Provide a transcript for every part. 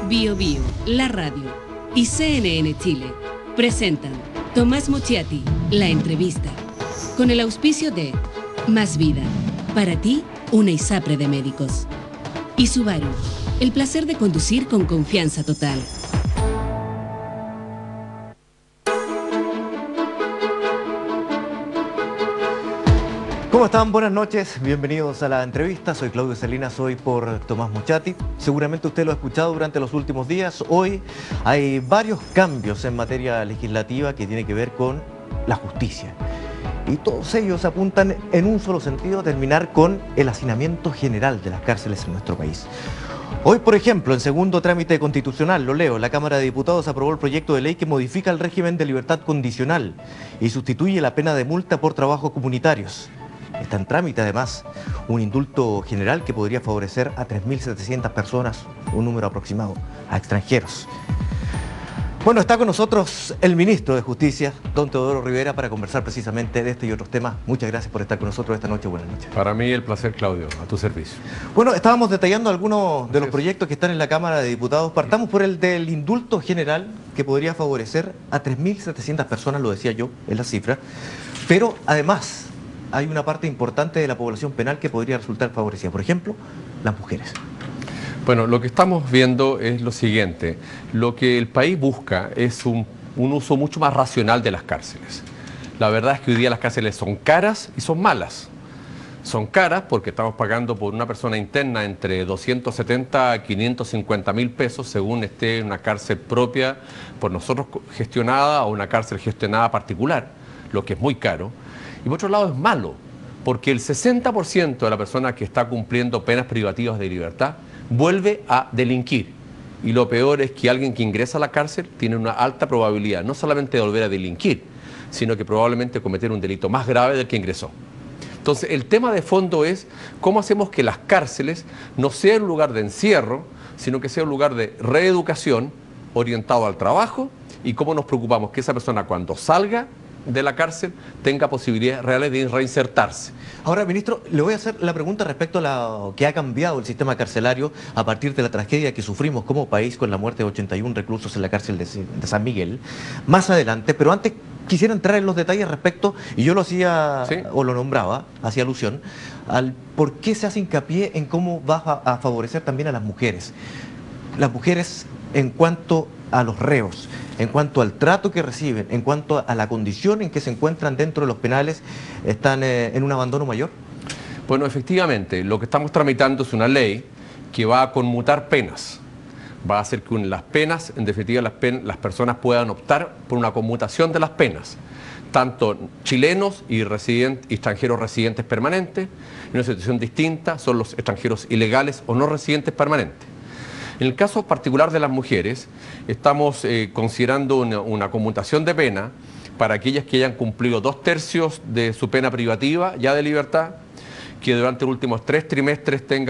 Bio Bio, la radio y CNN Chile presentan Tomás Mochiati, la entrevista, con el auspicio de Más Vida, para ti una ISAPRE de médicos, y Subaru, el placer de conducir con confianza total. ¿Cómo están? Buenas noches, bienvenidos a la entrevista. Soy Claudio Salinas, hoy por Tomás Mochiati. Seguramente usted lo ha escuchado durante los últimos días. Hoy hay varios cambios en materia legislativa que tienen que ver con la justicia. Y todos ellos apuntan en un solo sentido, terminar con el hacinamiento general de las cárceles en nuestro país. Hoy, por ejemplo, en segundo trámite constitucional, lo leo, la Cámara de Diputados aprobó el proyecto de ley que modifica el régimen de libertad condicional y sustituye la pena de multa por trabajos comunitarios. Está en trámite, además, un indulto general que podría favorecer a 3.700 personas, un número aproximado, a extranjeros. Bueno, está con nosotros el ministro de Justicia, don Teodoro Rivera, para conversar precisamente de este y otros temas. Muchas gracias por estar con nosotros esta noche. Buenas noches. Para mí el placer, Claudio, a tu servicio. Bueno, estábamos detallando algunos de los proyectos que están en la Cámara de Diputados. Partamos por el del indulto general, que podría favorecer a 3.700 personas, lo decía yo, es la cifra. Pero además hay una parte importante de la población penal que podría resultar favorecida. Por ejemplo, las mujeres. Bueno, lo que estamos viendo es lo siguiente. Lo que el país busca es un uso mucho más racional de las cárceles. La verdad es que hoy día las cárceles son caras y son malas. Son caras porque estamos pagando por una persona interna entre 270 a 550 mil pesos según esté en una cárcel propia por nosotros gestionada o una cárcel gestionada particular, lo que es muy caro. Y por otro lado es malo, porque el 60% de la persona que está cumpliendo penas privativas de libertad vuelve a delinquir. Y lo peor es que alguien que ingresa a la cárcel tiene una alta probabilidad, no solamente de volver a delinquir, sino que probablemente cometer un delito más grave del que ingresó. Entonces, el tema de fondo es cómo hacemos que las cárceles no sean un lugar de encierro, sino que sea un lugar de reeducación orientado al trabajo, y cómo nos preocupamos que esa persona cuando salga de la cárcel tenga posibilidades reales de reinsertarse. Ahora, ministro, le voy a hacer la pregunta respecto a lo que ha cambiado el sistema carcelario a partir de la tragedia que sufrimos como país con la muerte de 81 reclusos en la cárcel de San Miguel, más adelante, pero antes quisiera entrar en los detalles respecto, y yo lo hacía, ¿sí?, o lo nombraba, hacía alusión, al por qué se hace hincapié en cómo va a favorecer también a las mujeres. Las mujeres en cuanto a los reos, en cuanto al trato que reciben, en cuanto a la condición en que se encuentran dentro de los penales, ¿están en un abandono mayor? Bueno, efectivamente, lo que estamos tramitando es una ley que va a conmutar penas. Va a hacer que las penas, en definitiva las personas puedan optar por una conmutación de las penas. Tanto chilenos y extranjeros residentes permanentes, en una situación distinta son los extranjeros ilegales o no residentes permanentes. En el caso particular de las mujeres, estamos considerando una conmutación de pena para aquellas que hayan cumplido 2/3 de su pena privativa ya de libertad, que durante los últimos 3 trimestres tenga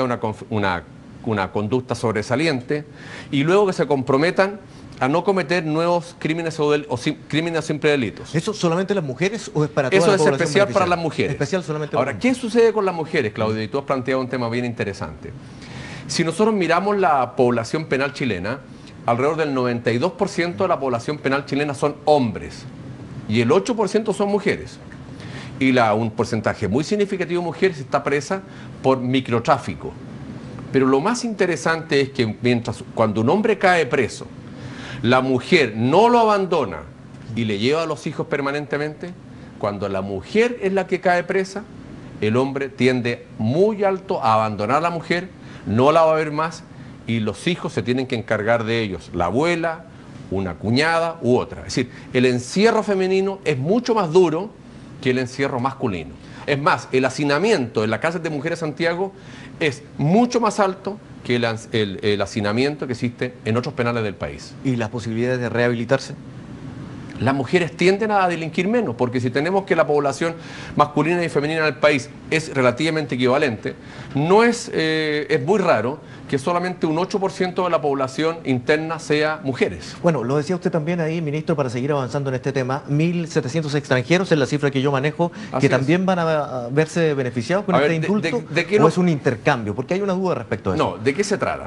una conducta sobresaliente y luego que se comprometan a no cometer nuevos crímenes o crímenes sin delitos. ¿Eso solamente las mujeres o es para toda la población? población? Eso es especial para las mujeres. Especial solamente Ahora, ¿qué sucede con las mujeres, Claudio? Y tú has planteado un tema bien interesante. Si nosotros miramos la población penal chilena, alrededor del 92% de la población penal chilena son hombres y el 8% son mujeres. Y un porcentaje muy significativo de mujeres está presa por microtráfico. Pero lo más interesante es que cuando un hombre cae preso, la mujer no lo abandona y le lleva a los hijos permanentemente. Cuando la mujer es la que cae presa, el hombre tiende muy alto a abandonar a la mujer, no la va a ver más y los hijos se tienen que encargar de ellos, la abuela, una cuñada u otra. Es decir, el encierro femenino es mucho más duro que el encierro masculino. Es más, el hacinamiento en la cárcel de mujeres de Santiago es mucho más alto que el hacinamiento que existe en otros penales del país. ¿Y las posibilidades de rehabilitarse? Las mujeres tienden a delinquir menos, porque si tenemos que la población masculina y femenina del país es relativamente equivalente, es muy raro que solamente un 8% de la población interna sea mujeres. Bueno, lo decía usted también ahí, ministro, para seguir avanzando en este tema, 1.700 extranjeros es la cifra que yo manejo, que también van a verse beneficiados con este indulto, ¿o es un intercambio? Porque hay una duda respecto a eso. No, ¿de qué se trata?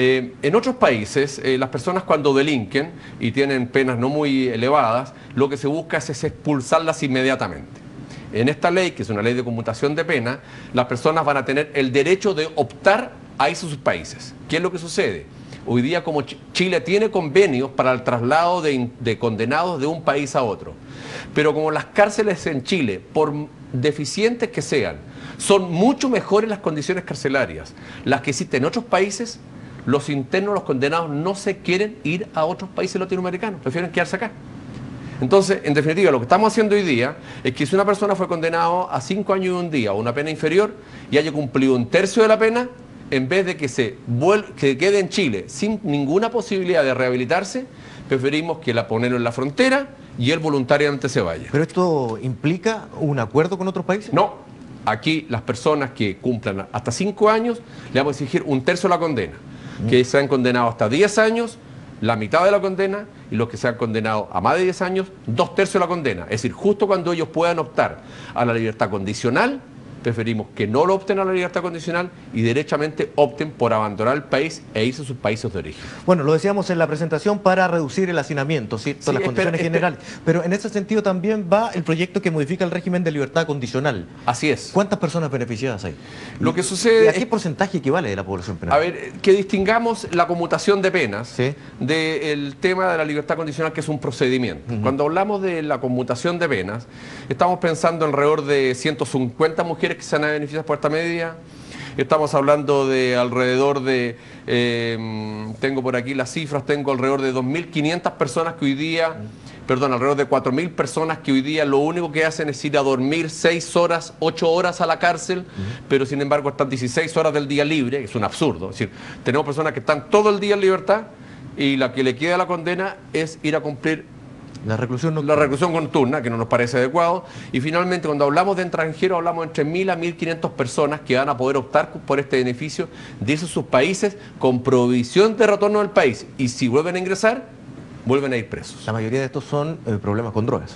En otros países, las personas cuando delinquen y tienen penas no muy elevadas, lo que se busca es expulsarlas inmediatamente. En esta ley, que es una ley de conmutación de pena, las personas van a tener el derecho de optar a irse a sus países. ¿Qué es lo que sucede? Hoy día, como Chile tiene convenios para el traslado de condenados de un país a otro, pero como las cárceles en Chile, por deficientes que sean, son mucho mejores las condiciones carcelarias, las que existen en otros países, los internos, los condenados, no se quieren ir a otros países latinoamericanos, prefieren quedarse acá. Entonces, en definitiva, lo que estamos haciendo hoy día es que si una persona fue condenada a 5 años y 1 día o una pena inferior y haya cumplido 1/3 de la pena, en vez de que quede en Chile sin ninguna posibilidad de rehabilitarse, preferimos que la ponerlo en la frontera y él voluntariamente se vaya. ¿Pero esto implica un acuerdo con otros países? No. Aquí las personas que cumplan hasta 5 años le vamos a exigir 1/3 de la condena. Que sean condenados hasta 10 años, la mitad de la condena, y los que sean condenados a más de 10 años, 2/3 de la condena. Es decir, justo cuando ellos puedan optar a la libertad condicional, preferimos que no lo opten a la libertad condicional y derechamente opten por abandonar el país e irse a sus países de origen. Bueno, lo decíamos en la presentación, para reducir el hacinamiento, ¿sí? Todas las condiciones generales. Pero en ese sentido también va el proyecto que modifica el régimen de libertad condicional. Así es. ¿Cuántas personas beneficiadas hay? Lo que sucede ¿Y a qué porcentaje equivale de la población penal? A ver, que distingamos la conmutación de penas, ¿sí?, del tema de la libertad condicional, que es un procedimiento. Cuando hablamos de la conmutación de penas, estamos pensando alrededor de 150 mujeres que se van a beneficiar por esta medida. Estamos hablando de alrededor de, tengo por aquí las cifras, tengo alrededor de 2.500 personas que hoy día, alrededor de 4.000 personas que hoy día lo único que hacen es ir a dormir 6 horas, 8 horas a la cárcel, pero sin embargo están 16 horas del día libre, es un absurdo. Es decir, tenemos personas que están todo el día en libertad y la que le queda la condena es ir a cumplir la reclusión nocturna, que no nos parece adecuado. Y finalmente, cuando hablamos de extranjeros, hablamos entre 1.000 a 1.500 personas que van a poder optar por este beneficio de irse a sus países con provisión de retorno al país. Y si vuelven a ingresar, vuelven a ir presos. La mayoría de estos son problemas con drogas.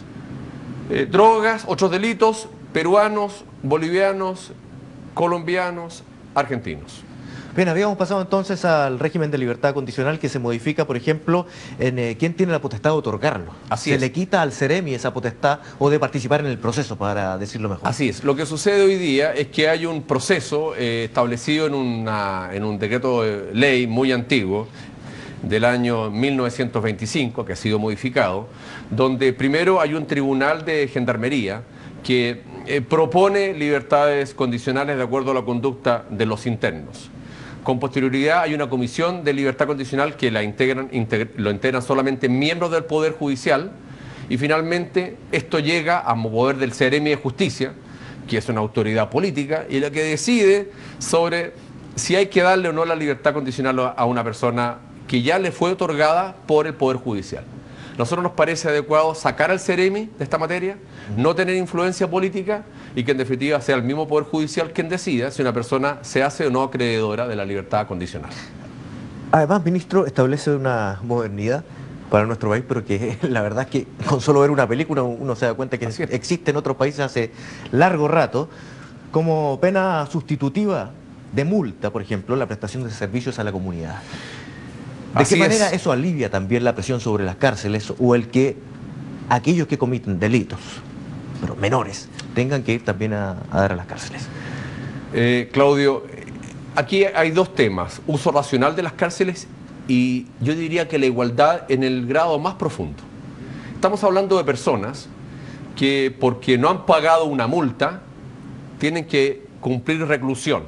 Drogas, otros delitos, peruanos, bolivianos, colombianos, argentinos. Bien, habíamos pasado entonces al régimen de libertad condicional, que se modifica, por ejemplo, en quién tiene la potestad de otorgarlo. Se le quita al Ceremi esa potestad, o de participar en el proceso, para decirlo mejor. Así es. Lo que sucede hoy día es que hay un proceso establecido en un decreto de ley muy antiguo, del año 1925, que ha sido modificado, donde primero hay un tribunal de gendarmería que propone libertades condicionales de acuerdo a la conducta de los internos. Con posterioridad hay una comisión de libertad condicional que lo integran solamente miembros del Poder Judicial, y finalmente esto llega a poder del Ceremi de Justicia, que es una autoridad política y la que decide sobre si hay que darle o no la libertad condicional a una persona que ya le fue otorgada por el Poder Judicial. Nosotros nos parece adecuado sacar al Ceremi de esta materia, no tener influencia política, y que en definitiva sea el mismo Poder Judicial quien decida si una persona se hace o no acreedora de la libertad condicional. Además, ministro, establece una modernidad para nuestro país, pero que la verdad es que con solo ver una película uno se da cuenta que existe en otros países hace largo rato, como pena sustitutiva de multa, por ejemplo, la prestación de servicios a la comunidad. ¿De qué manera eso alivia también la presión sobre las cárceles, o el que aquellos que comiten delitos, pero menores, tengan que ir también a dar a las cárceles? Claudio, aquí hay dos temas: uso racional de las cárceles y yo diría que la igualdad en el grado más profundo. Estamos hablando de personas que, porque no han pagado una multa, tienen que cumplir reclusión.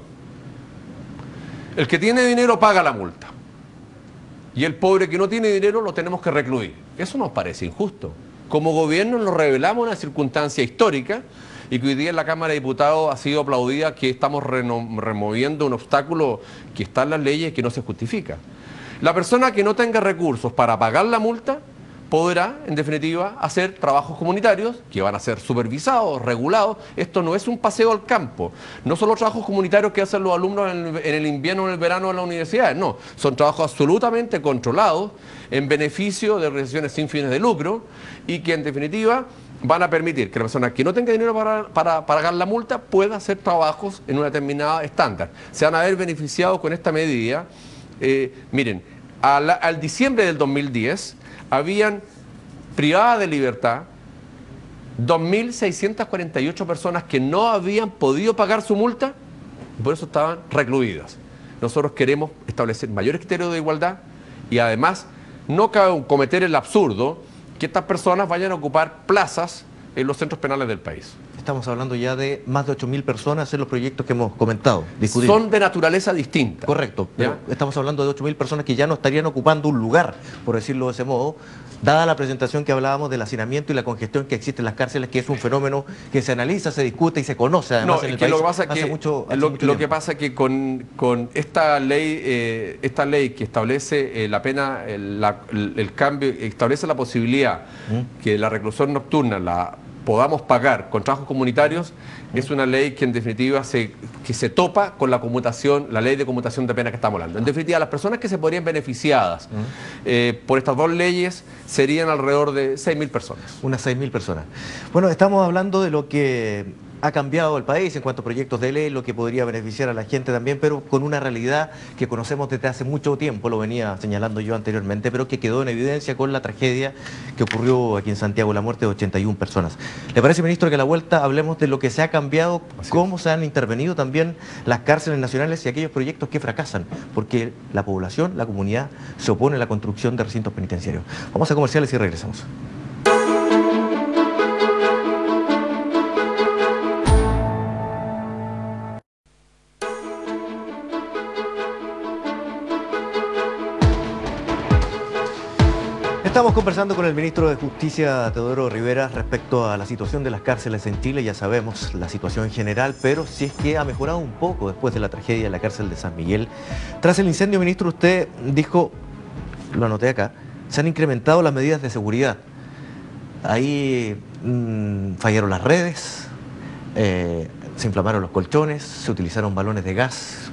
El que tiene dinero paga la multa, y el pobre que no tiene dinero lo tenemos que recluir. Eso nos parece injusto. Como gobierno nos revelamos una circunstancia histórica, y que hoy día en la Cámara de Diputados ha sido aplaudida, que estamos removiendo un obstáculo que está en las leyes y que no se justifica. La persona que no tenga recursos para pagar la multa podrá, en definitiva, hacer trabajos comunitarios que van a ser supervisados, regulados. Esto no es un paseo al campo. No son los trabajos comunitarios que hacen los alumnos en el invierno o en el verano en las universidades. No, son trabajos absolutamente controlados en beneficio de organizaciones sin fines de lucro y que, en definitiva, van a permitir que la persona que no tenga dinero para pagar la multa pueda hacer trabajos en una determinada estándar. Se van a ver beneficiados con esta medida. Miren, al diciembre del 2010 habían privadas de libertad 2.648 personas que no habían podido pagar su multa y por eso estaban recluidas. Nosotros queremos establecer mayores criterios de igualdad y además no cometer el absurdo que estas personas vayan a ocupar plazas en los centros penales del país. Estamos hablando ya de más de 8.000 personas en los proyectos que hemos comentado, discutir. Son de naturaleza distinta. Correcto, pero estamos hablando de 8.000 personas que ya no estarían ocupando un lugar, por decirlo de ese modo, dada la presentación que hablábamos del hacinamiento y la congestión que existe en las cárceles, que es un fenómeno que se analiza, se discute y se conoce además en el país. Lo que pasa es que con esta ley que establece la pena, el cambio, establece la posibilidad que la reclusión nocturna la podamos pagar con trabajos comunitarios, es una ley que en definitiva se topa con la conmutación, la ley de conmutación de pena que estamos hablando. En definitiva, las personas que se podrían beneficiadas por estas dos leyes serían alrededor de 6.000 personas. Unas 6.000 personas. Bueno, estamos hablando de lo que ha cambiado el país en cuanto a proyectos de ley, lo que podría beneficiar a la gente también, pero con una realidad que conocemos desde hace mucho tiempo, lo venía señalando yo anteriormente, pero que quedó en evidencia con la tragedia que ocurrió aquí en Santiago, la muerte de 81 personas. ¿Le parece, ministro, que a la vuelta hablemos de lo que se ha cambiado, cómo se han intervenido también las cárceles nacionales y aquellos proyectos que fracasan? Porque la población, la comunidad, se opone a la construcción de recintos penitenciarios. Vamos a comerciales y regresamos. Estamos conversando con el ministro de Justicia, Teodoro Rivera, respecto a la situación de las cárceles en Chile. Ya sabemos la situación general, pero si es que ha mejorado un poco después de la tragedia en la cárcel de San Miguel. Tras el incendio, ministro, usted dijo, lo anoté acá, se han incrementado las medidas de seguridad. Ahí fallaron las redes, se inflamaron los colchones, se utilizaron balones de gas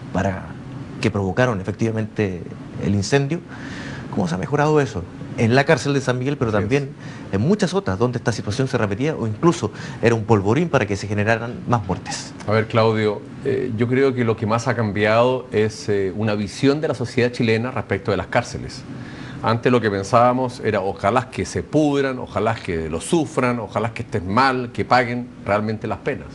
que provocaron efectivamente el incendio. ¿Cómo se ha mejorado eso? En la cárcel de San Miguel, pero también en muchas otras donde esta situación se repetía o incluso era un polvorín para que se generaran más muertes. A ver, Claudio, yo creo que lo que más ha cambiado es una visión de la sociedad chilena respecto de las cárceles. Antes lo que pensábamos era ojalá que se pudran, ojalá que lo sufran, ojalá que estén mal, que paguen realmente las penas.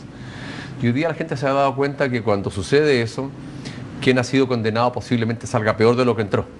Y hoy día la gente se ha dado cuenta que cuando sucede eso, quien ha sido condenado posiblemente salga peor de lo que entró.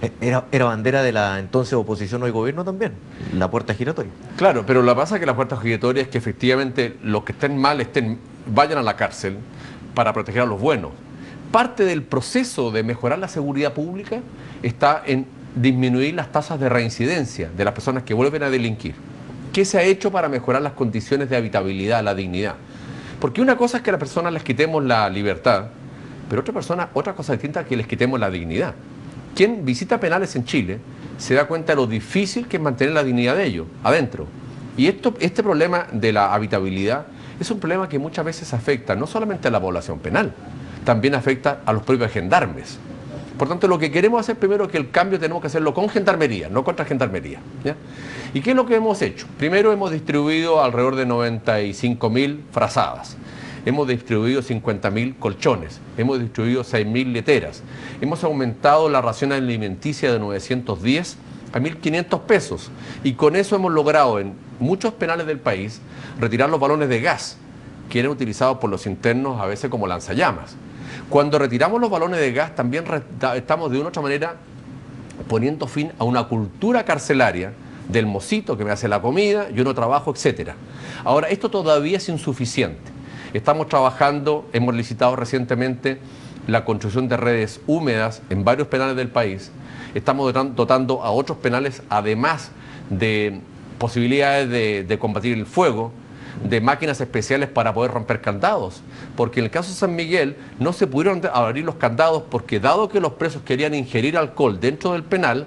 Era bandera de la entonces oposición hoy gobierno también, la puerta giratoria. Claro, pero lo que pasa es que la puerta giratoria es que efectivamente los que estén mal vayan a la cárcel para proteger a los buenos. Parte del proceso de mejorar la seguridad pública está en disminuir las tasas de reincidencia de las personas que vuelven a delinquir. ¿Qué se ha hecho para mejorar las condiciones de habitabilidad, la dignidad? Porque una cosa es que a las personas les quitemos la libertad, pero otra cosa distinta es que les quitemos la dignidad. Quien visita penales en Chile se da cuenta de lo difícil que es mantener la dignidad de ellos adentro. Y este problema de la habitabilidad es un problema que muchas veces afecta no solamente a la población penal, también afecta a los propios gendarmes. Por tanto, lo que queremos hacer primero es que el cambio tenemos que hacerlo con gendarmería, no contra gendarmería, ¿ya? ¿Y qué es lo que hemos hecho? Primero hemos distribuido alrededor de 95.000 frazadas. Hemos distribuido 50.000 colchones, hemos distribuido 6.000 leteras, hemos aumentado la ración alimenticia de 910 a 1.500 pesos y con eso hemos logrado en muchos penales del país retirar los balones de gas que eran utilizados por los internos a veces como lanzallamas. Cuando retiramos los balones de gas también estamos de una u otra manera poniendo fin a una cultura carcelaria del mocito que me hace la comida, yo no trabajo, etcétera. Ahora, esto todavía es insuficiente. Estamos trabajando, hemos licitado recientemente la construcción de redes húmedas en varios penales del país. Estamos dotando a otros penales, además de posibilidades de combatir el fuego, de máquinas especiales para poder romper candados. Porque en el caso de San Miguel no se pudieron abrir los candados porque dado que los presos querían ingerir alcohol dentro del penal,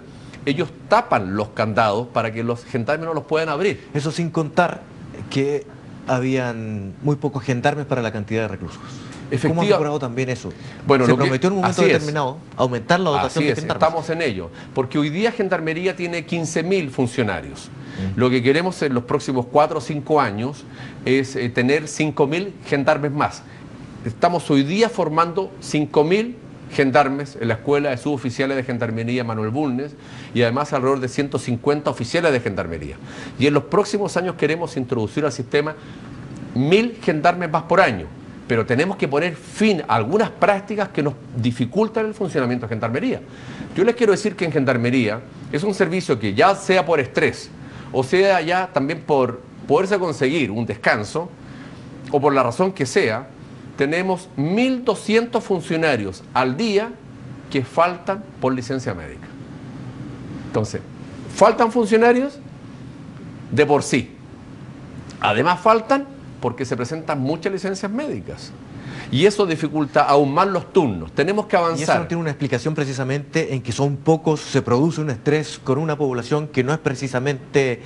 ellos tapan los candados para que los gendarmes no los puedan abrir. Eso sin contar que habían muy pocos gendarmes para la cantidad de reclusos. ¿Cómo ha mejorado también eso? Bueno, se prometió en un momento determinado aumentar la dotación de gendarmes. Estamos en ello, porque hoy día Gendarmería tiene 15.000 funcionarios. Lo que queremos en los próximos 4 o 5 años es tener 5.000 gendarmes más. Estamos hoy día formando 5.000 gendarmes en la Escuela de Suboficiales de Gendarmería Manuel Bulnes y además alrededor de 150 oficiales de Gendarmería. Y en los próximos años queremos introducir al sistema 1.000 gendarmes más por año. Pero tenemos que poner fin a algunas prácticas que nos dificultan el funcionamiento de Gendarmería. Yo les quiero decir que en Gendarmería es un servicio que ya sea por estrés o sea ya también por poderse conseguir un descanso o por la razón que sea, tenemos 1.200 funcionarios al día que faltan por licencia médica. Entonces, faltan funcionarios de por sí. Además faltan porque se presentan muchas licencias médicas. Y eso dificulta aún más los turnos. Tenemos que avanzar. Y eso no tiene una explicación precisamente en que son pocos, se produce un estrés con una población que no es precisamente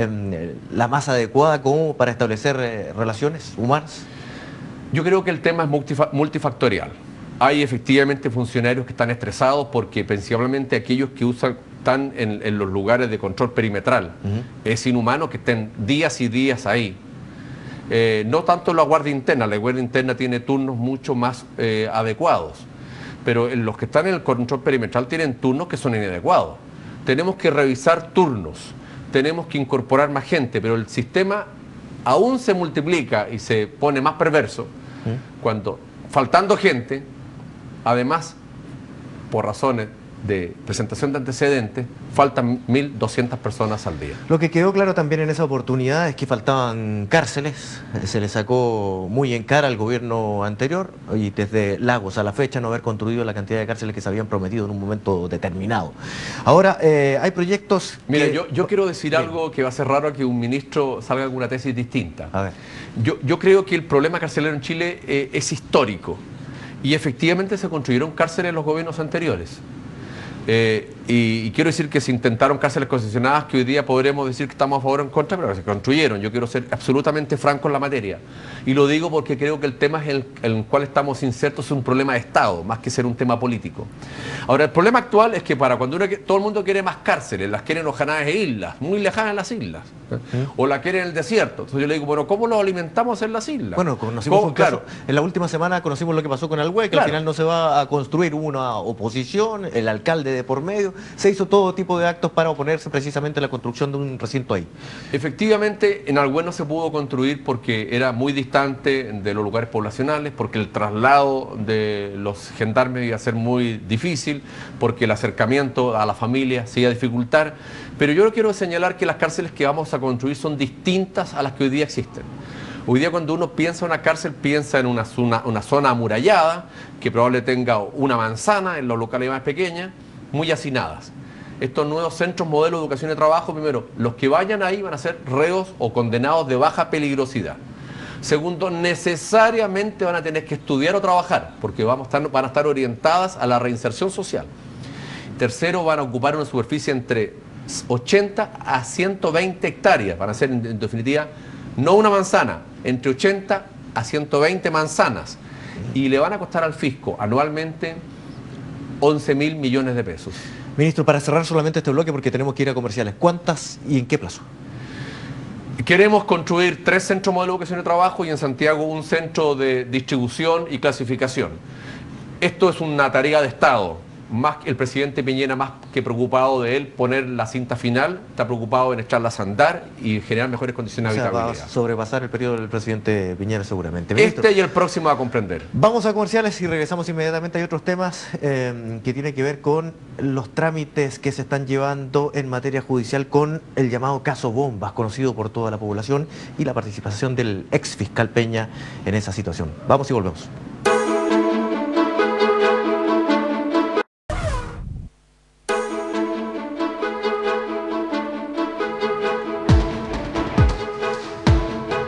la más adecuada como para establecer relaciones humanas. Yo creo que el tema es multifactorial. Hay efectivamente funcionarios que están estresados porque principalmente aquellos que están en los lugares de control perimetral. Es inhumano que estén días y días ahí. No tanto la Guardia Interna tiene turnos mucho más adecuados, pero los que están en el control perimetral tienen turnos que son inadecuados. Tenemos que revisar turnos, tenemos que incorporar más gente, pero el sistema aún se multiplica y se pone más perverso cuando, faltando gente, además, por razones de presentación de antecedentes, faltan 1.200 personas al día. Lo que quedó claro también en esa oportunidad es que faltaban cárceles, se le sacó muy en cara al gobierno anterior y desde Lagos a la fecha no haber construido la cantidad de cárceles que se habían prometido en un momento determinado. Ahora, hay proyectos... Mira, yo quiero decir algo que va a ser raro que un ministro salga con una tesis distinta. A ver. Yo creo que el problema carcelero en Chile es histórico y efectivamente se construyeron cárceles en los gobiernos anteriores. Y quiero decir que se intentaron cárceles concesionadas que hoy día podremos decir que estamos a favor o en contra, pero que se construyeron. Yo quiero ser absolutamente franco en la materia. Y lo digo porque creo que el tema en el cual estamos insertos es un problema de Estado, más que ser un tema político. Ahora, el problema actual es que todo el mundo quiere más cárceles, las quieren Ojaná e islas, muy lejanas en las islas, o la quieren en el desierto. Entonces yo le digo, bueno, ¿cómo los alimentamos en las islas? Bueno, conocimos un caso, en la última semana conocimos lo que pasó con Alhue, que al final no se va a construir una oposición, el alcalde de por medio, se hizo todo tipo de actos para oponerse precisamente a la construcción de un recinto ahí. Efectivamente, en Alhue no se pudo construir porque era muy distante de los lugares poblacionales, porque el traslado de los gendarmes iba a ser muy difícil, porque el acercamiento a la familia se iba a dificultar. Pero yo quiero señalar que las cárceles que vamos a construir son distintas a las que hoy día existen. Hoy día cuando uno piensa en una cárcel, piensa en una zona amurallada, que probablemente tenga una manzana en los locales más pequeñas, muy hacinadas. Estos nuevos centros modelo de educación y trabajo, primero, los que vayan ahí van a ser reos o condenados de baja peligrosidad. Segundo, necesariamente van a tener que estudiar o trabajar, porque van a estar orientadas a la reinserción social. Tercero, van a ocupar una superficie entre 80 a 120 hectáreas. Van a ser, en definitiva, no una manzana, entre 80 a 120 manzanas. Y le van a costar al fisco anualmente 11.000 millones de pesos. Ministro, para cerrar solamente este bloque, porque tenemos que ir a comerciales, ¿cuántas y en qué plazo? Queremos construir 3 centros modelo de educación y trabajo y en Santiago un centro de distribución y clasificación. Esto es una tarea de Estado. Más el presidente Piñera, más que preocupado de él poner la cinta final, está preocupado en echarlas a andar y generar mejores condiciones de habitabilidad. Va a sobrepasar el periodo del presidente Piñera seguramente. Ministro, este y el próximo a comprender. Vamos a comerciales y regresamos inmediatamente. Hay otros temas que tienen que ver con los trámites que se están llevando en materia judicial con el llamado caso Bombas, conocido por toda la población, y la participación del ex fiscal Peña en esa situación. Vamos y volvemos.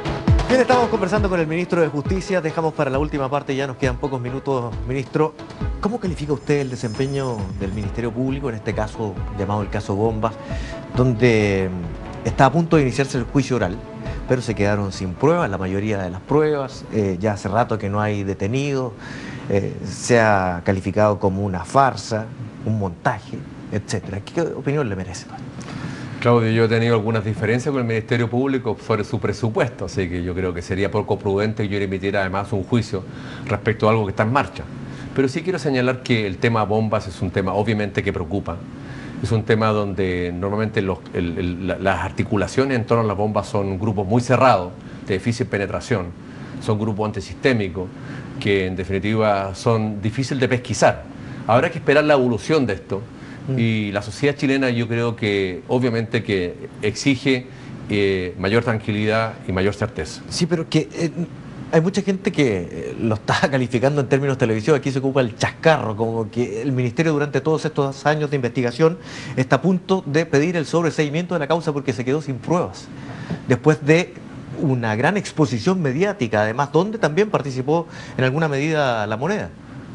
Estamos conversando con el ministro de Justicia, dejamos para la última parte, ya nos quedan pocos minutos, ministro. ¿Cómo califica usted el desempeño del Ministerio Público, en este caso llamado el caso Bombas, donde está a punto de iniciarse el juicio oral, pero se quedaron sin pruebas, la mayoría de las pruebas, ya hace rato que no hay detenidos, se ha calificado como una farsa, un montaje, etcétera? ¿Qué opinión le merece? Claudio, yo he tenido algunas diferencias con el Ministerio Público sobre su presupuesto, así que yo creo que sería poco prudente que yo le emitiera además un juicio respecto a algo que está en marcha. Pero sí quiero señalar que el tema bombas es un tema obviamente que preocupa. Es un tema donde normalmente las articulaciones en torno a las bombas son grupos muy cerrados, de difícil penetración, son grupos antisistémicos que en definitiva son difíciles de pesquisar. Habrá que esperar la evolución de esto y la sociedad chilena yo creo que obviamente que exige mayor tranquilidad y mayor certeza. Sí, pero que hay mucha gente que lo está calificando en términos televisivos, aquí se ocupa el chascarro, como que el Ministerio durante todos estos años de investigación está a punto de pedir el sobreseimiento de la causa porque se quedó sin pruebas, después de una gran exposición mediática, además, donde también participó en alguna medida La Moneda.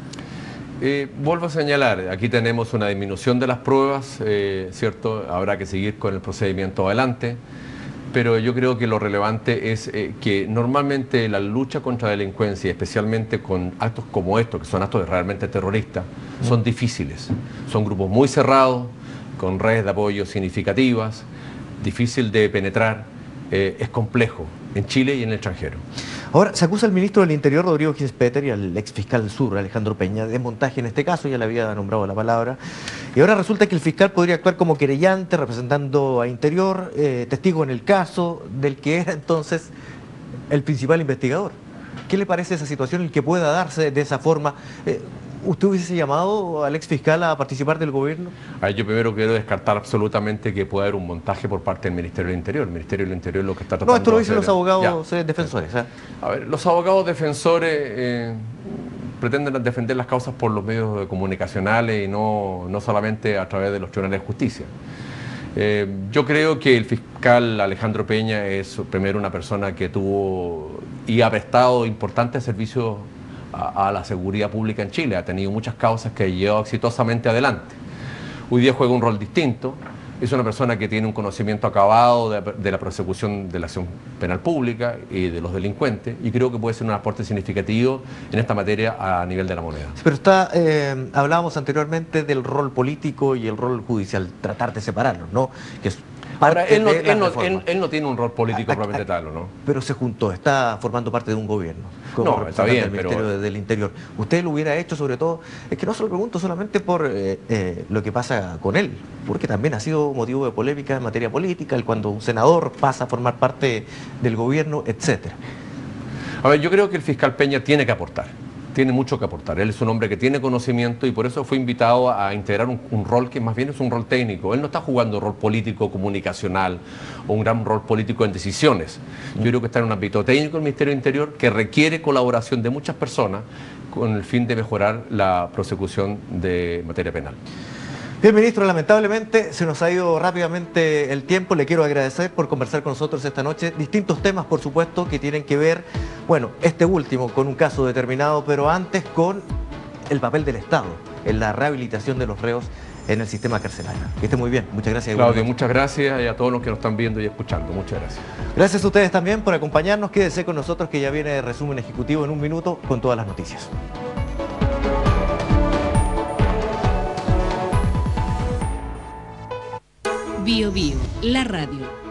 Vuelvo a señalar, aquí tenemos una disminución de las pruebas, ¿cierto? Habrá que seguir con el procedimiento adelante. Pero yo creo que lo relevante es que normalmente la lucha contra la delincuencia, especialmente con actos como estos, que son actos realmente terroristas, son difíciles. Son grupos muy cerrados, con redes de apoyo significativas, difícil de penetrar, es complejo en Chile y en el extranjero. Ahora, se acusa al ministro del Interior, Rodrigo Ginspeter, y al ex fiscal del Sur, Alejandro Peña, de montaje en este caso, ya le había nombrado la palabra, y ahora resulta que el fiscal podría actuar como querellante, representando a Interior, testigo en el caso del que era entonces el principal investigador. ¿Qué le parece esa situación, el que pueda darse de esa forma? ¿Usted hubiese llamado al ex fiscal a participar del gobierno? Yo primero quiero descartar absolutamente que pueda haber un montaje por parte del Ministerio del Interior. El Ministerio del Interior lo que está tratando No, esto lo dicen de los abogados defensores. A ver, los abogados defensores pretenden defender las causas por los medios comunicacionales y no solamente a través de los tribunales de justicia. Yo creo que el fiscal Alejandro Peña es primero una persona que tuvo y ha prestado importantes servicios a la seguridad pública en Chile, ha tenido muchas causas que llevó exitosamente adelante. Hoy día juega un rol distinto, es una persona que tiene un conocimiento acabado de la persecución de la acción penal pública y de los delincuentes, y creo que puede ser un aporte significativo en esta materia a nivel de La Moneda. Pero hablábamos anteriormente del rol político y el rol judicial, tratar de separarlos, ¿no? Que es ahora, él no tiene un rol político propiamente tal, ¿no? Pero se juntó, está formando parte de un gobierno. Como no, está bien, del Ministerio del Interior. ¿Usted lo hubiera hecho sobre todo? Es que no se lo pregunto solamente por lo que pasa con él, porque también ha sido motivo de polémica en materia política, cuando un senador pasa a formar parte del gobierno, etcétera. A ver, yo creo que el fiscal Peña tiene que aportar. Tiene mucho que aportar. Él es un hombre que tiene conocimiento y por eso fue invitado a integrar un rol que más bien es un rol técnico. Él no está jugando rol político, comunicacional o un gran rol político en decisiones. Yo creo que está en un ámbito técnico del Ministerio del Interior que requiere colaboración de muchas personas con el fin de mejorar la prosecución de materia penal. Bien, ministro, lamentablemente se nos ha ido rápidamente el tiempo. Le quiero agradecer por conversar con nosotros esta noche. Distintos temas, por supuesto, que tienen que ver, bueno, este último con un caso determinado, pero antes con el papel del Estado en la rehabilitación de los reos en el sistema carcelario. Que esté muy bien. Muchas gracias. Claudio, muchas gracias y a todos los que nos están viendo y escuchando. Muchas gracias. Gracias a ustedes también por acompañarnos. Quédese con nosotros que ya viene el resumen ejecutivo en un minuto con todas las noticias. Bio Bio, la radio.